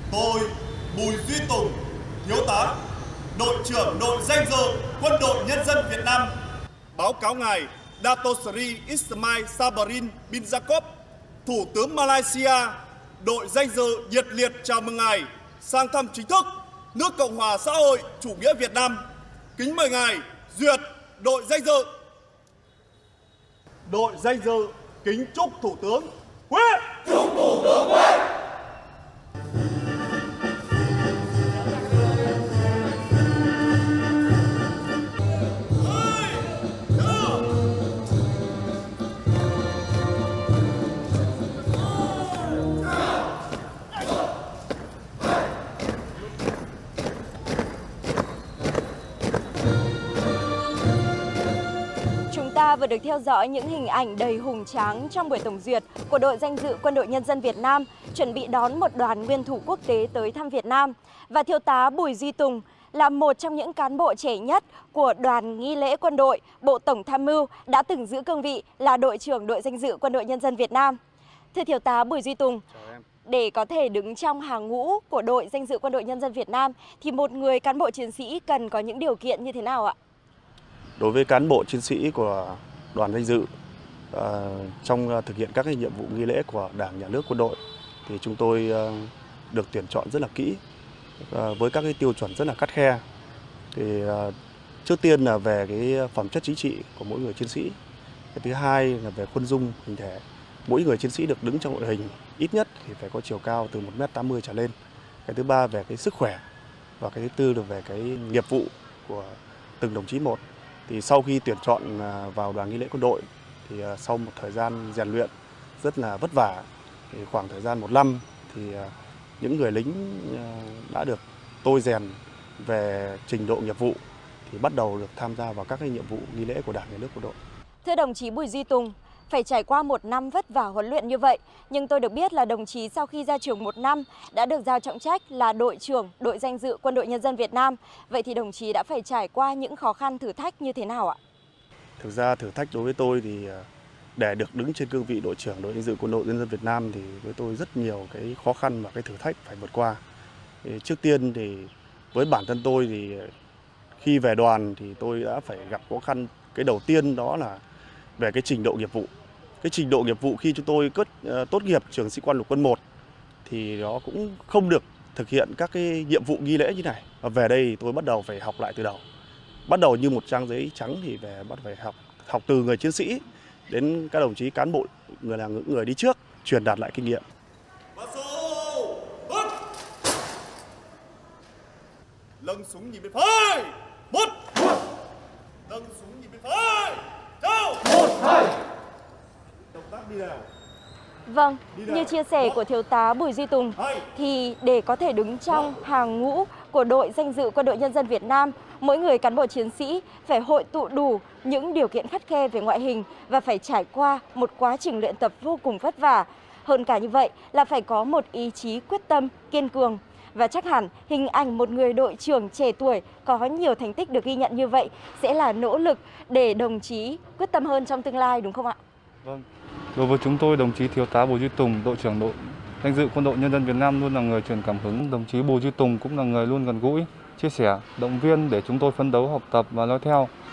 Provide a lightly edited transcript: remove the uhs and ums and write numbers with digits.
Tôi, Bùi Duy Tùng, thiếu tá, đội trưởng đội danh dự Quân đội Nhân dân Việt Nam, báo cáo ngài Dato Sri Ismail Sabrin bin Jacob, Thủ tướng Malaysia, đội danh dự nhiệt liệt chào mừng ngài sang thăm chính thức nước Cộng hòa xã hội chủ nghĩa Việt Nam. Kính mời ngài duyệt đội danh dự. Đội danh dự kính chúc Thủ tướng quyết. Chúc Thủ tướng quyết. Ta vừa được theo dõi những hình ảnh đầy hùng tráng trong buổi tổng duyệt của đội danh dự Quân đội Nhân dân Việt Nam chuẩn bị đón một đoàn nguyên thủ quốc tế tới thăm Việt Nam. Và thiếu tá Bùi Duy Tùng là một trong những cán bộ trẻ nhất của đoàn nghi lễ quân đội, Bộ Tổng tham mưu, đã từng giữ cương vị là đội trưởng đội danh dự Quân đội Nhân dân Việt Nam. Thưa thiếu tá Bùi Duy Tùng, để có thể đứng trong hàng ngũ của đội danh dự Quân đội Nhân dân Việt Nam thì một người cán bộ chiến sĩ cần có những điều kiện như thế nào ạ? Đối với cán bộ chiến sĩ của đoàn danh dự trong thực hiện các cái nhiệm vụ nghi lễ của Đảng, Nhà nước, quân đội thì chúng tôi được tuyển chọn rất là kỹ với các cái tiêu chuẩn rất là khắt khe. Thì trước tiên là về cái phẩm chất chính trị của mỗi người chiến sĩ. Cái thứ hai là về khuôn dung hình thể. Mỗi người chiến sĩ được đứng trong đội hình ít nhất thì phải có chiều cao từ 1m80 trở lên. Cái thứ ba về cái sức khỏe và cái thứ tư là về cái nghiệp vụ của từng đồng chí một. Thì sau khi tuyển chọn vào đoàn nghi lễ quân đội thì sau một thời gian rèn luyện rất là vất vả, thì khoảng thời gian 1 năm thì những người lính đã được tôi rèn về trình độ nghiệp vụ thì bắt đầu được tham gia vào các cái nhiệm vụ nghi lễ của Đảng, Nhà nước, quân đội. Thưa đồng chí Bùi Duy Tùng, phải trải qua 1 năm vất vả huấn luyện như vậy, nhưng tôi được biết là đồng chí sau khi ra trường 1 năm đã được giao trọng trách là đội trưởng đội danh dự Quân đội Nhân dân Việt Nam. Vậy thì đồng chí đã phải trải qua những khó khăn thử thách như thế nào ạ? Thực ra thử thách đối với tôi thì để được đứng trên cương vị đội trưởng đội danh dự Quân đội Nhân dân Việt Nam thì với tôi rất nhiều cái khó khăn và cái thử thách phải vượt qua. Thì trước tiên thì với bản thân tôi thì khi về đoàn thì tôi đã phải gặp khó khăn. Cái đầu tiên đó là về cái trình độ nghiệp vụ. Cái trình độ nghiệp vụ khi chúng tôi tốt nghiệp trường sĩ quan lục quân 1 thì nó cũng không được thực hiện các cái nhiệm vụ nghi lễ như này. Và về đây tôi bắt đầu phải học lại từ đầu. Bắt đầu như một trang giấy trắng thì bắt phải học từ người chiến sĩ đến các đồng chí cán bộ, người đi trước, truyền đạt lại kinh nghiệm. Lâng súng nhìn bên phải. 1. Lâng súng nhìn bên phải. Chào. 1, 2. Động tác đi nào. Vâng, như chia sẻ của thiếu tá Bùi Duy Tùng thì để có thể đứng trong hàng ngũ của đội danh dự Quân đội Nhân dân Việt Nam, mỗi người cán bộ chiến sĩ phải hội tụ đủ những điều kiện khắt khe về ngoại hình và phải trải qua một quá trình luyện tập vô cùng vất vả. Hơn cả như vậy là phải có một ý chí quyết tâm, kiên cường. Và chắc hẳn hình ảnh một người đội trưởng trẻ tuổi có nhiều thành tích được ghi nhận như vậy sẽ là nỗ lực để đồng chí quyết tâm hơn trong tương lai, đúng không ạ? Vâng. Đối với chúng tôi, đồng chí thiếu tá Bùi Duy Tùng, đội trưởng đội danh dự Quân đội Nhân dân Việt Nam luôn là người truyền cảm hứng. Đồng chí Bùi Duy Tùng cũng là người luôn gần gũi, chia sẻ, động viên để chúng tôi phấn đấu học tập và nói theo.